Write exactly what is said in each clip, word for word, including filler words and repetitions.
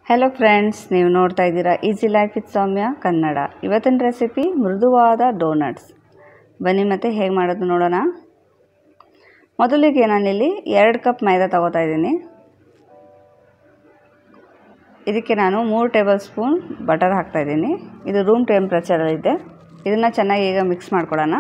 Hello friends, ನೀವು ನೋಡ್ತಾ ಇದ್ದೀರಾ easy life with Soumya Kannada. ಇವತ್ತಿನ ರೆಸಿಪಿ ಮೃದುವಾದ ಡೋನಟ್ಸ್. ಬನ್ನಿ ಮತ್ತೆ ಹೇಗೆ ಮಾಡೋದು ನೋಡೋಣ. ಮೊದಲಿಗೆ ನಾನಿಲ್ಲಿ ಎರಡು ಕಪ್ ಮೈದಾ ತಗೋತಾ ಇದ್ದೀನಿ. ಇದಕ್ಕೆ ನಾನು ಮೂರು ಟೇಬಲ್ ಸ್ಪೂನ್ ಬಟರ್ ಹಾಕ್ತಾ ಇದ್ದೀನಿ. ಇದು ರೂಮ್ ಟೆಂಪ್ರೇಚರಲ್ಲಿದೆ. ಇದನ್ನು ಚೆನ್ನಾಗಿ ಈಗ ಮಿಕ್ಸ್ ಮಾಡ್ಕೊಳ್ಳೋಣ.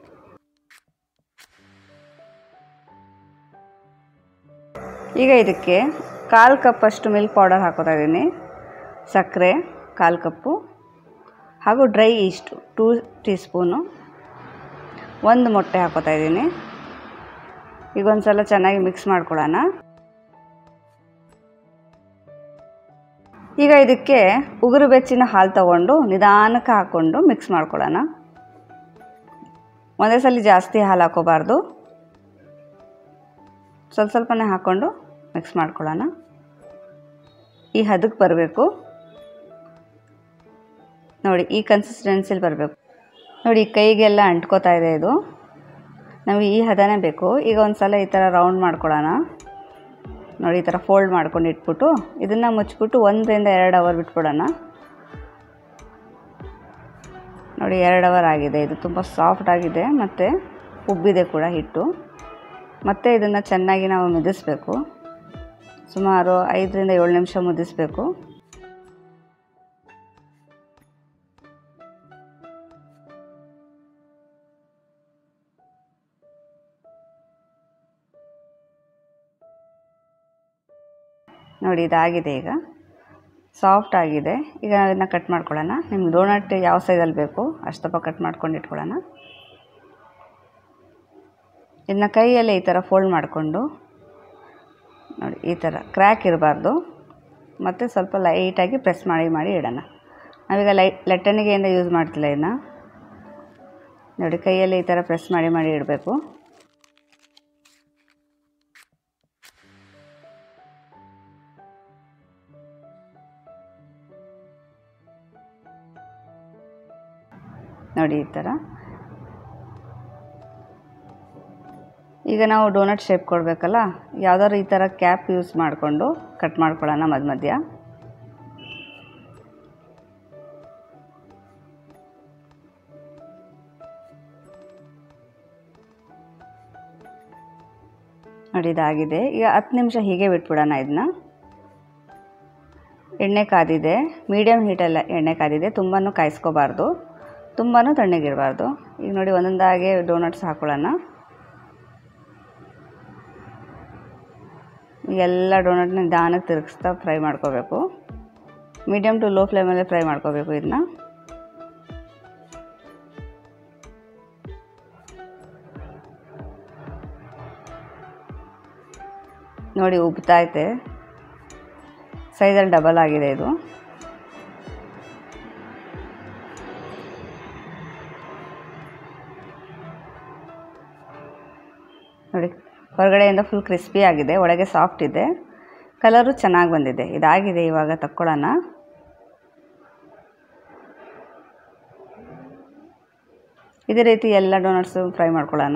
ಈಗ ಇದಕ್ಕೆ ಕಾಲು ಕಪ್ಪಷ್ಟು ಮಿಲ್ಕ್ ಪೌಡರ್ ಹಾಕೋತಾ ಇದ್ದೀನಿ, ಸಕ್ಕರೆ ಕಾಲು ಕಪ್ಪು ಹಾಗೂ dry yeast two teaspoon, ಒಂದು ಮೊಟ್ಟೆ ಹಾಕೋತಾ ಇದ್ದೀನಿ. ಈಗ ಒಂದು ಸಲ ಚೆನ್ನಾಗಿ ಮಿಕ್ಸ್ ಮಾಡ್ಕೊಳ್ಳೋಣ. ಈಗ ಇದಕ್ಕೆ ಉಗುರು ಬೆಚ್ಚಿನ ಹಾಲು ತಗೊಂಡು ನಿಧಾನಕ್ಕೆ ಹಾಕ್ಕೊಂಡು ಮಿಕ್ಸ್ ಮಾಡ್ಕೊಳ್ಳೋಣ. ಒಂದೇ ಸಲ ಜಾಸ್ತಿ ಹಾಲು ಹಾಕೋಬಾರ್ದು, ಸ್ವಲ್ಪ ಸ್ವಲ್ಪನೇ ಹಾಕ್ಕೊಂಡು ಮಿಕ್ಸ್ ಮಾಡ್ಕೊಳ್ಳೋಣ. ಈ ಹದಕ್ಕೆ ಬರಬೇಕು ನೋಡಿ, ಈ ಕನ್ಸಿಸ್ಟೆನ್ಸಿಲಿ ಬರಬೇಕು ನೋಡಿ. ಕೈಗೆಲ್ಲ ಅಂಟ್ಕೋತಾ ಇದೆ ಇದು, ನಮಗೆ ಈ ಹದನೇ ಬೇಕು. ಈಗ ಒಂದು ಸಲ ಈ ಥರ ರೌಂಡ್ ಮಾಡ್ಕೊಳ್ಳೋಣ ನೋಡಿ. ಈ ಥರ ಫೋಲ್ಡ್ ಮಾಡ್ಕೊಂಡು ಇಟ್ಬಿಟ್ಟು ಇದನ್ನು ಮುಚ್ಚಿಬಿಟ್ಟು ಒಂದರಿಂದ ಎರಡು ಅವರ್ ಬಿಟ್ಬಿಡೋಣ ನೋಡಿ. ಎರಡು ಅವರ್ ಆಗಿದೆ. ಇದು ತುಂಬ ಸಾಫ್ಟ್ ಆಗಿದೆ ಮತ್ತು ಉಬ್ಬಿದೆ ಕೂಡ ಹಿಟ್ಟು. ಮತ್ತು ಇದನ್ನು ಚೆನ್ನಾಗಿ ನಾವು ಮುದಿಸ್ಬೇಕು. ಸುಮಾರು ಐದರಿಂದ ಏಳು ನಿಮಿಷ ಮುದಿಸ್ಬೇಕು. ನೋಡಿ, ಇದಾಗಿದೆ. ಈಗ ಸಾಫ್ಟ್ ಆಗಿದೆ. ಈಗ ಇದನ್ನು ಕಟ್ ಮಾಡ್ಕೊಳ್ಳೋಣ. ನಿಮ್ಗೆ ಡೋನಟ್ ಯಾವ ಸೈಜಲ್ಲಿ ಬೇಕು ಅಷ್ಟು ದಪ್ಪ ಕಟ್ ಮಾಡ್ಕೊಂಡು ಇಟ್ಕೊಳ್ಳೋಣ. ಇದನ್ನ ಕೈಯಲ್ಲೇ ಈ ಥರ ಫೋಲ್ಡ್ ಮಾಡಿಕೊಂಡು ನೋಡಿ, ಈ ಥರ ಕ್ರ್ಯಾಕ್ ಇರಬಾರ್ದು. ಮತ್ತು ಸ್ವಲ್ಪ ಲೈಟಾಗಿ ಪ್ರೆಸ್ ಮಾಡಿ ಮಾಡಿ ಇಡೋಣ. ನಾವೀಗ ಲೈ ಲಟ್ಟಣಿಗೆಯಿಂದ ಯೂಸ್ ಮಾಡ್ತಿಲ್ಲ ಇದನ್ನ ನೋಡಿ. ಕೈಯಲ್ಲಿ ಈ ಥರ ಪ್ರೆಸ್ ಮಾಡಿ ಮಾಡಿ ಇಡಬೇಕು. ನೋಡಿ ಈ ಥರ. ಈಗ ನಾವು ಡೋನಟ್ ಶೇಪ್ ಕೊಡಬೇಕಲ್ಲ, ಯಾವುದಾದ್ರು ಈ ಥರ ಕ್ಯಾಪ್ ಯೂಸ್ ಮಾಡಿಕೊಂಡು ಕಟ್ ಮಾಡ್ಕೊಳ್ಳೋಣ ಮಧ್ಯ ಮಧ್ಯ. ನೋಡಿ, ಇದಾಗಿದೆ. ಈಗ ಹತ್ತು ನಿಮಿಷ ಹೀಗೆ ಬಿಟ್ಬಿಡೋಣ ಇದನ್ನ. ಎಣ್ಣೆ ಕಾದಿದೆ, ಮೀಡಿಯಮ್ ಹೀಟಲ್ಲ ಎಣ್ಣೆ ಕಾದಿದೆ. ತುಂಬಾ ಕಾಯಿಸ್ಕೋಬಾರ್ದು, ತುಂಬಾ ತಣ್ಣಗಿರಬಾರ್ದು. ಈಗ ನೋಡಿ, ಒಂದೊಂದಾಗೆ ಡೋನಟ್ಸ್ ಹಾಕೊಳ್ಳೋಣ. ಎಲ್ಲ ಡೋನಟ್ನ ನಿಧಾನಕ್ಕೆ ತಿರುಗಿಸ್ತಾ ಫ್ರೈ ಮಾಡ್ಕೋಬೇಕು. ಮೀಡಿಯಮ್ ಟು ಲೋ ಫ್ಲೇಮಲ್ಲೇ ಫ್ರೈ ಮಾಡ್ಕೋಬೇಕು ಇದನ್ನ. ನೋಡಿ, ಉಬ್ತಾ ಐತೆ. ಸೈಜಲ್ಲಿ ಡಬಲ್ ಆಗಿದೆ ಇದು. ನೋಡಿ, ಹೊರಗಡೆಯಿಂದ ಫುಲ್ ಕ್ರಿಸ್ಪಿ ಆಗಿದೆ, ಒಳಗೆ ಸಾಫ್ಟ್ ಇದೆ. ಕಲರು ಚೆನ್ನಾಗಿ ಬಂದಿದೆ. ಇದಾಗಿದೆ. ಇವಾಗ ತಕ್ಕೊಳ್ಳೋಣ. ಇದೇ ರೀತಿ ಎಲ್ಲ ಡೋನಟ್ಸು ಫ್ರೈ ಮಾಡ್ಕೊಳ್ಳೋಣ.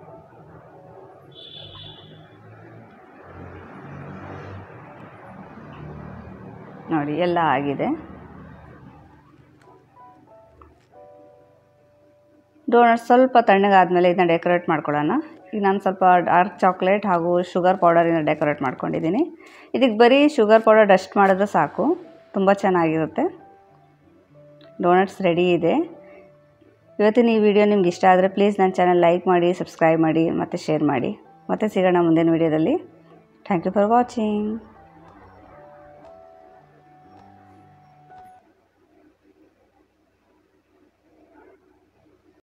ನೋಡಿ, ಎಲ್ಲ ಆಗಿದೆ. ಡೋನಟ್ ಸ್ವಲ್ಪ ತಣ್ಣಗಾದ್ಮೇಲೆ ಇದನ್ನ ಡೆಕೋರೇಟ್ ಮಾಡ್ಕೊಳ್ಳೋಣ. ಈಗ ನಾನು ಸ್ವಲ್ಪ ಡಾರ್ಕ್ ಚಾಕ್ಲೇಟ್ ಹಾಗೂ ಶುಗರ್ ಪೌಡರಿಂದ ಡೆಕೋರೇಟ್ ಮಾಡ್ಕೊಂಡಿದ್ದೀನಿ. ಇದಕ್ಕೆ ಬರೀ ಶುಗರ್ ಪೌಡರ್ ಡಸ್ಟ್ ಮಾಡಿದ್ರೆ ಸಾಕು, ತುಂಬ ಚೆನ್ನಾಗಿರುತ್ತೆ. ಡೋನಟ್ಸ್ ರೆಡಿ ಇದೆ. ಇವತ್ತಿನ ಈ ವಿಡಿಯೋ ನಿಮ್ಗೆ ಇಷ್ಟ ಆದರೆ ಪ್ಲೀಸ್ ನನ್ನ ಚಾನಲ್ ಲೈಕ್ ಮಾಡಿ, ಸಬ್ಸ್ಕ್ರೈಬ್ ಮಾಡಿ ಮತ್ತು ಶೇರ್ ಮಾಡಿ. ಮತ್ತೆ ಸಿಗೋಣ ಮುಂದಿನ ವಿಡಿಯೋದಲ್ಲಿ. Thank you for watching.